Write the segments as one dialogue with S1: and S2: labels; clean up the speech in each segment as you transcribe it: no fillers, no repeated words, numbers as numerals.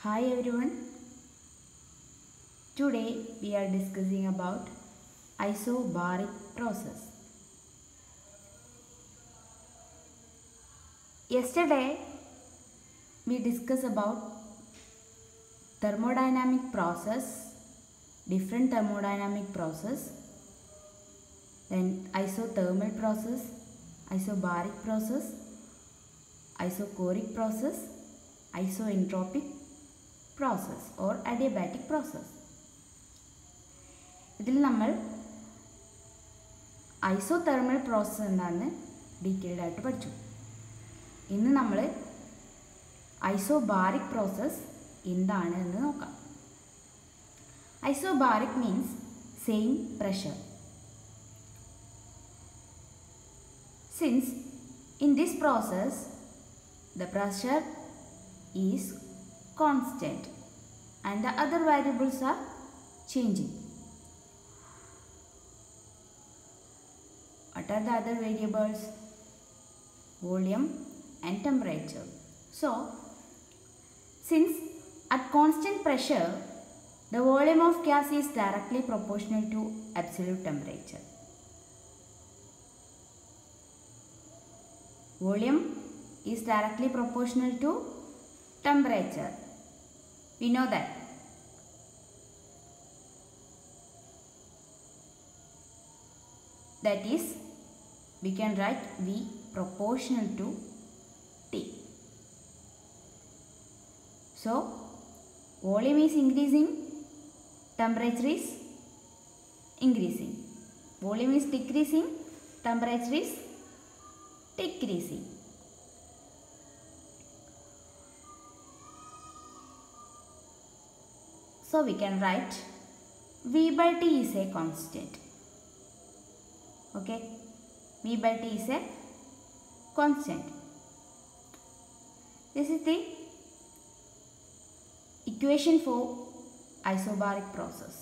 S1: Hi everyone. Today we are discussing about isobaric process. Yesterday we discussed about thermodynamic process, different thermodynamic process, then isothermal process, isobaric process, isochoric process, isoentropic process or adiabatic process. ഇതിൽ നമ്മൾ isothermal process എന്താണെന്ന് detailed ആയിട്ട് പഠിച്ചു. ഇന്ന് നമ്മൾ isobaric process എന്താണ് എന്ന് നോക്കാം. Isobaric means same pressure. Since in this process the pressure is constant and the other variables are changing. What are the other variables? Volume and temperature. So, since at constant pressure the volume of gas is directly proportional to absolute temperature. Volume is directly proportional to temperature. We know that. That is, we can write V proportional to T. So, volume is increasing, temperature is increasing. Volume is decreasing, temperature is decreasing. So we can write V by T is a constant. Okay, V by T is a constant. This is the equation for isobaric process.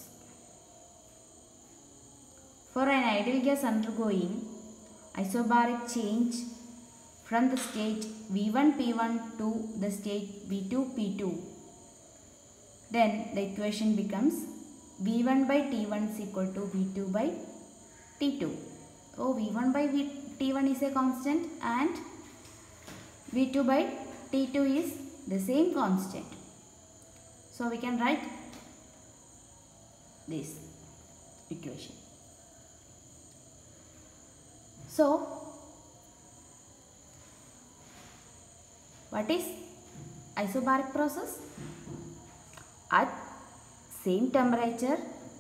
S1: For an ideal gas undergoing isobaric change from the state V1 P1 to the state V2 P2, then the equation becomes V1 by T1 is equal to V2 by T2. So V1 by T1 is a constant and V2 by T2 is the same constant. So we can write this equation. So what is isobaric process? At same temperature,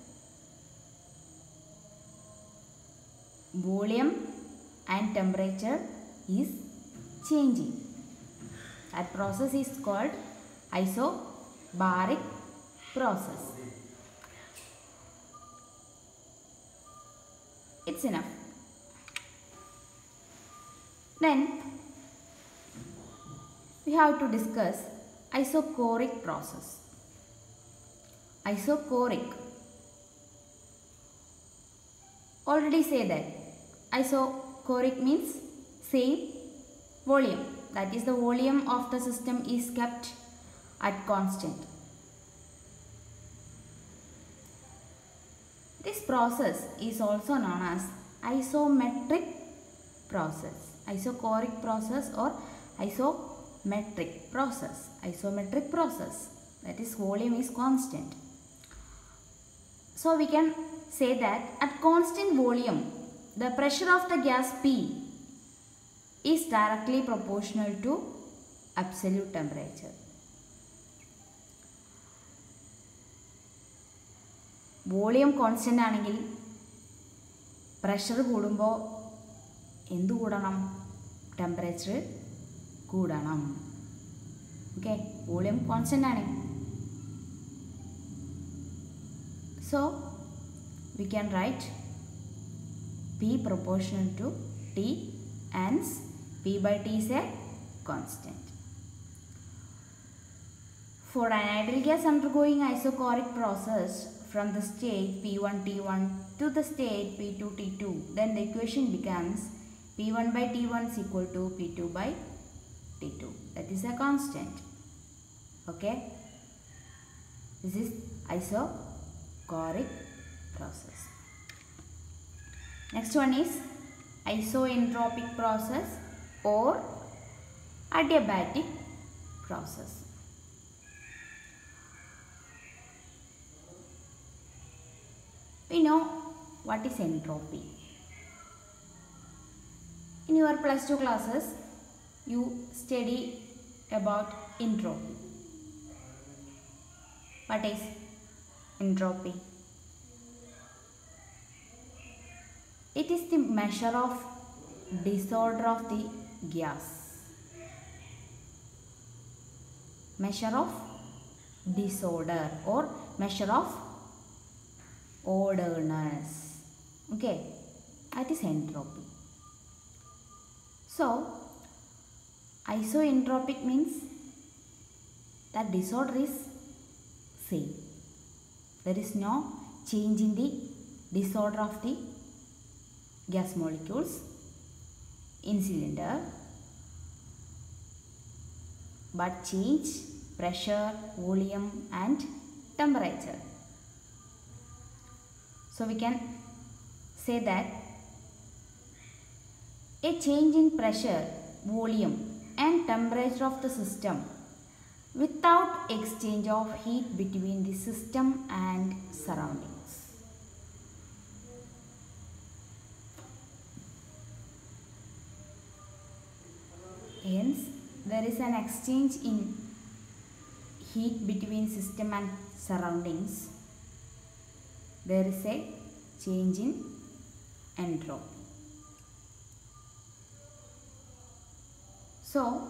S1: volume and temperature is changing. That process is called isobaric process. It's enough. Then we have to discuss isochoric process. Isochoric. Already say that isochoric means same volume. That is, the volume of the system is kept at constant. This process is also known as isometric process. Isochoric process or isometric process. Isometric process. That is, volume is constant. So we can say that at constant volume, the pressure of the gas P is directly proportional to absolute temperature. Volume constant ആണെങ്കിൽ pressure കൂടുമ്പോൾ എന്ത് കൂടണം? Temperature കൂടണം. Okay, volume constant ആണ്. So we can write P proportional to T and P by T is a constant. For an ideal gas undergoing isochoric process from the state P1 T1 to the state P2 T2, then the equation becomes P1 by T1 is equal to P2 by T2. That is a constant. Okay. This is isochoric process. Next one is isoentropic process or adiabatic process. We know what is entropy. In your plus 2 classes, you study about entropy. What is entropy? It is the measure of disorder of the gas. Measure of disorder or measure of orderness. Okay, that is entropy. So, isoentropic means that disorder is same. There is no change in the disorder of the gas molecules in cylinder, but change pressure, volume and temperature. So we can say that a change in pressure, volume and temperature of the system without exchange of heat between the system and surroundings. Hence, there is an exchange in heat between system and surroundings. There is a change in entropy. So,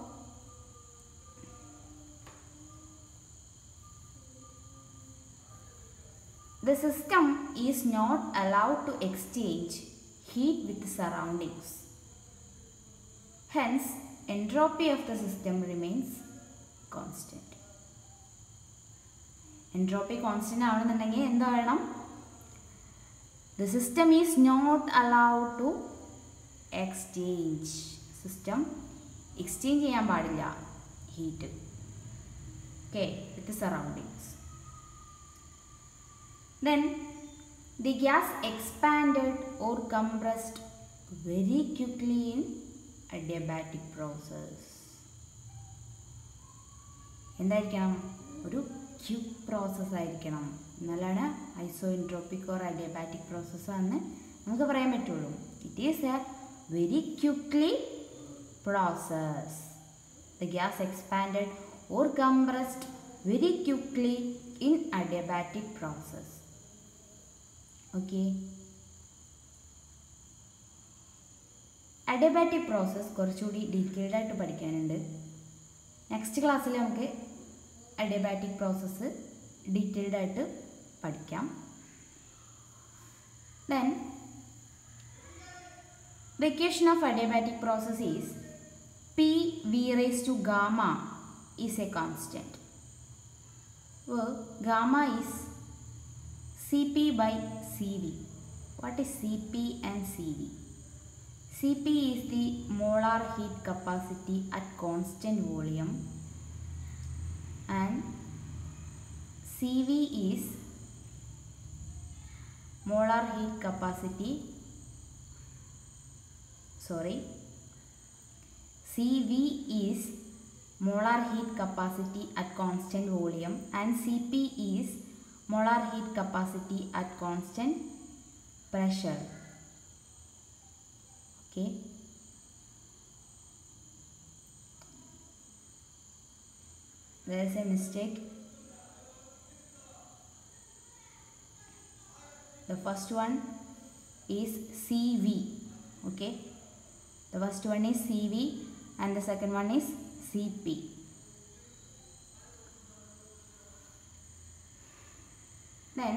S1: the system is not allowed to exchange heat with the surroundings. Hence, entropy of the system remains constant. Entropy constant ആവണമെന്നുണ്ടെങ്കിൽ എന്താ വേണം? The system is not allowed to exchange. System exchange ചെയ്യാൻ പാടില്ല heat. Okay, with the surroundings. Then the gas expanded or compressed very quickly in adiabatic process. എന്തായിരിക്കണം? ഒരു quick process ആയിരിക്കണം. എന്നാലാണ് ഐസോഎൻട്രോപ്പിക് or adiabatic process ആണെന്ന് നമുക്ക് പറയാൻ പറ്റുള്ളൂ. It is a very quickly process. The gas expanded or compressed very quickly in adiabatic process. Okay, adiabatic process കുറച്ചുകൂടി detailed ആയിട്ട് പഠിക്കാനുണ്ട്. നെക്സ്റ്റ് ക്ലാസ്സിൽ നമുക്ക് അഡിയാബാറ്റിക് പ്രോസസ്സ് ഡീറ്റെയിൽഡ് ആയിട്ട് പഠിക്കാം. Then the equation of adiabatic process is PV raised to gamma is a constant, where gamma is Cp by Cv. What is Cp and Cv? Cp is the molar heat capacity at constant volume and Cv is molar heat capacity, Cv is molar heat capacity at constant volume and Cp is molar heat capacity at constant pressure. Okay, there is a mistake. The first one is Cv. Okay, the first one is Cv and the second one is Cp. Then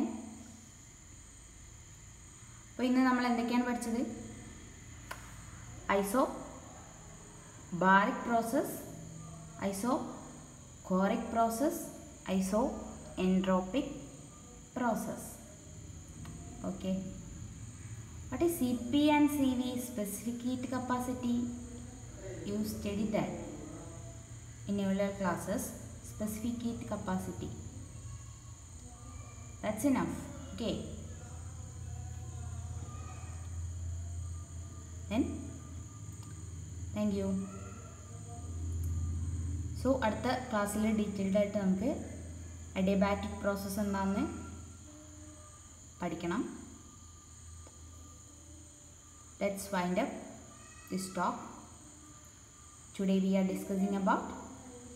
S1: അപ്പോൾ ഇന്ന് നമ്മൾ എന്തൊക്കെയാണ് പഠിച്ചത്? Isobaric process, isochoric process, isentropic process. Okay, what is Cp and Cv? Specific heat capacity. You studied that in earlier classes. Specific heat capacity. That's enough. Okay. Then, thank you. So, അടുത്ത ക്ലാസ്സിൽ detailed ആയിട്ട് നമുക്ക് adiabatic process എന്താണെന്ന് പഠിക്കണം. Let's wind up this talk. Today we are discussing about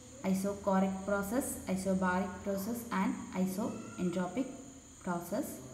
S1: isochoric process, isobaric process and isoentropic process.